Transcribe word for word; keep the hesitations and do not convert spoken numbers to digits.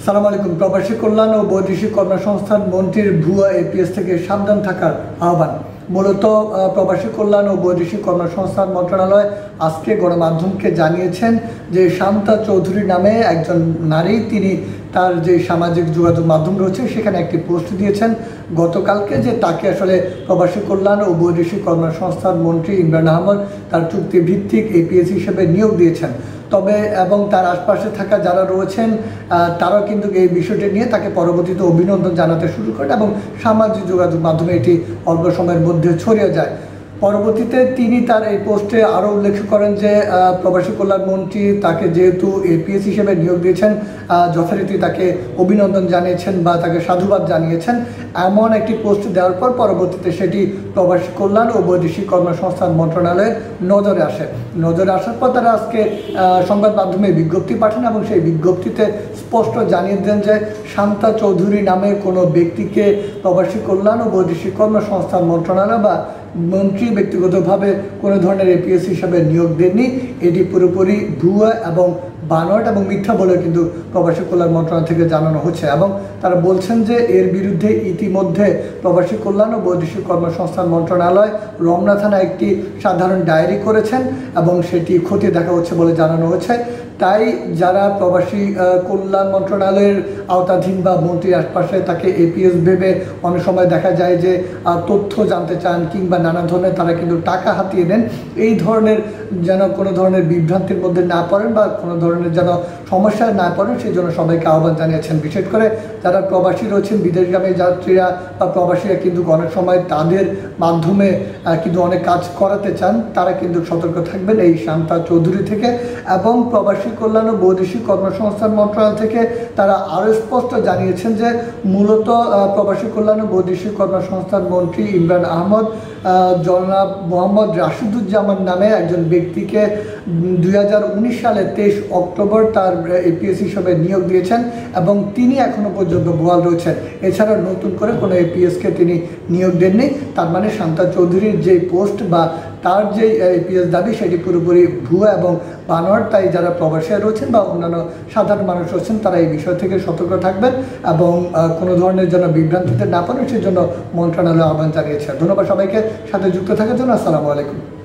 সালাম আলাইকুম। প্রবাসী কল্যাণ ও বৈদেশিক কর্মসংস্থান মন্ত্রীর ভুয়া এপিএস থেকে সাবধান থাকার আহ্বান। মূলত প্রবাসী কল্যাণ ও বৈদেশিক কর্মসংস্থান মন্ত্রণালয় আজকে গণমাধ্যমকে জানিয়েছেন যে শান্তা চৌধুরী নামে একজন নারী, তিনি তার যে সামাজিক যোগাযোগ মাধ্যম রয়েছে সেখানে একটি পোস্ট দিয়েছেন গতকালকে, যে তাকে আসলে প্রবাসী কল্যাণ ও বৈদেশিক কর্মসংস্থান মন্ত্রী ইমরান আহমদ তার চুক্তিভিত্তিক এপিএস হিসেবে নিয়োগ দিয়েছেন। তবে এবং তার আশপাশে থাকা যারা রয়েছেন তারাও কিন্তু এই বিষয়টি নিয়ে তাকে পরবর্তীতে অভিনন্দন জানাতে শুরু করেন এবং সামাজিক যোগাযোগ মাধ্যমে এটি অল্প সময়ের মধ্যে ছড়িয়ে যায়। পরবর্তীতে তিনি তার এই পোস্টে আরও উল্লেখ করেন যে প্রবাসী কল্যাণ মন্ত্রী তাকে যেহেতু এপিএস হিসেবে নিয়োগ দিয়েছেন, যথারীতি তাকে অভিনন্দন জানিয়েছেন বা তাকে সাধুবাদ জানিয়েছেন। এমন একটি পোস্ট দেওয়ার পর পরবর্তীতে সেটি প্রবাসী কল্যাণ ও বৈদেশিক কর্মসংস্থান মন্ত্রণালয়ের নজরে আসে। নজরে আসার পর তারা আজকে সংবাদ মাধ্যমে বিজ্ঞপ্তি পাঠান এবং সেই বিজ্ঞপ্তিতে স্পষ্ট জানিয়ে দেন যে শান্তা চৌধুরী নামে কোনো ব্যক্তিকে প্রবাসী কল্যাণ ও বৈদেশিক কর্মসংস্থান মন্ত্রণালয় বা মন্ত্রী ব্যক্তিগতভাবে কোনো ধরনের এপিএস হিসাবে নিয়োগ দেননি। এটি পুরোপুরি ভুয়া এবং বানোয়াট এবং মিথ্যা বলে কিন্তু প্রবাসী কল্যাণ মন্ত্রণালয় থেকে জানানো হচ্ছে এবং তারা বলছেন যে এর বিরুদ্ধে ইতিমধ্যে প্রবাসী কল্যাণ ও বৈদেশিক কর্মসংস্থান মন্ত্রণালয় রমনা থানায় একটি সাধারণ ডায়েরি করেছেন এবং সেটি খতিয়ে দেখা হচ্ছে বলে জানানো হয়েছে। তাই যারা প্রবাসী কল্যাণ মন্ত্রণালয়ের আওতাধীন বা মন্ত্রীর আশপাশে তাকে এপিএস ভেবে অনেক সময় দেখা যায় যে তথ্য জানতে চান কিংবা নানা ধরনের তারা কিন্তু টাকা হাতিয়ে নেন, এই ধরনের যেন কোনো ধরনের বিভ্রান্তির মধ্যে না পড়েন বা কোনো ধরনের যেন সমস্যায় না পড়েন সেই জন্য সবাইকে আহ্বান জানিয়েছেন। বিশেষ করে যারা প্রবাসী রয়েছেন, বিদেশগামী যাত্রীরা বা প্রবাসীরা কিন্তু অনেক সময় তাদের মাধ্যমে কিন্তু অনেক কাজ করাতে চান, তারা কিন্তু সতর্ক থাকবেন এই শান্তা চৌধুরী থেকে। এবং প্রবাসী কল্যাণ ও বৈদেশিক কর্মসংস্থান মন্ত্রণালয় থেকে তারা আরও স্পষ্ট জানিয়েছেন যে মূলত প্রবাসী কল্যাণ ও বৈদেশিক কর্মসংস্থান মন্ত্রী ইমরান আহমদ জনাব মোহাম্মদ রাশিদুজ্জামান নামে একজন ব্যক্তিকে দুই হাজার উনিশ সালে তেইশ অক্টোবর তার এপিএস হিসেবে নিয়োগ দিয়েছেন এবং তিনি এখনও পর্যন্ত বহাল রয়েছেন। এছাড়া নতুন করে কোনো এপিএসকে তিনি নিয়োগ দেননি। তার মানে শান্তা চৌধুরীর যে পোস্ট বা তার যে এপিএস দাবি সেটি পুরোপুরি ভুয়া এবং বানোয়াট। তাই যারা প্রবাসী রয়েছেন বা অন্যান্য সাধারণ মানুষ রয়েছেন তারা এই বিষয় থেকে সতর্ক থাকবেন এবং কোনো ধরনের যেন বিভ্রান্তিতে না পড়েন সেই জন্য মন্ত্রণালয় আহ্বান জানিয়েছে। ধন্যবাদ সবাইকে সাথে যুক্ত থাকার জন্য। আসসালামু আলাইকুম।